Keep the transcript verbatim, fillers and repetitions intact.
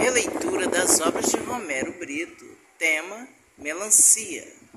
Releitura das obras de Romero Brito. Tema: melancia.